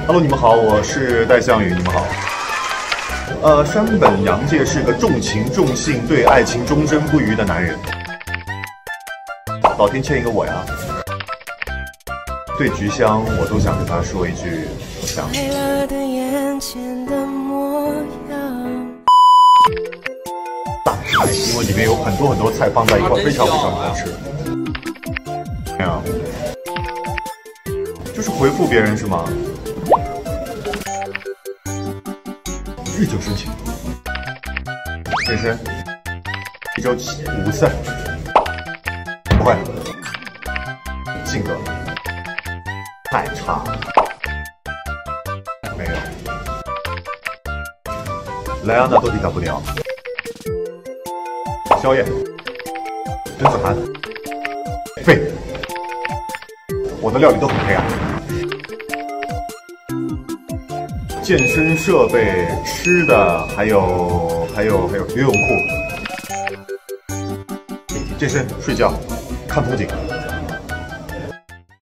Hello， 你们好，我是戴项羽，你们好。山本洋介是个重情重性、对爱情忠贞不渝的男人。老天欠一个我呀。对菊香，我都想跟他说一句，我想你。大菜，因为里面有很多菜放在一块，非常好吃。没有，就是回复别人是吗？日久生情。健身，1周5次。不会。性格太差了。没有。莱昂纳多·迪卡普里奥。宵夜。甄子涵。废。我的料理都很黑暗。健身设备、吃的，还有游泳裤。健身、睡觉、看风景。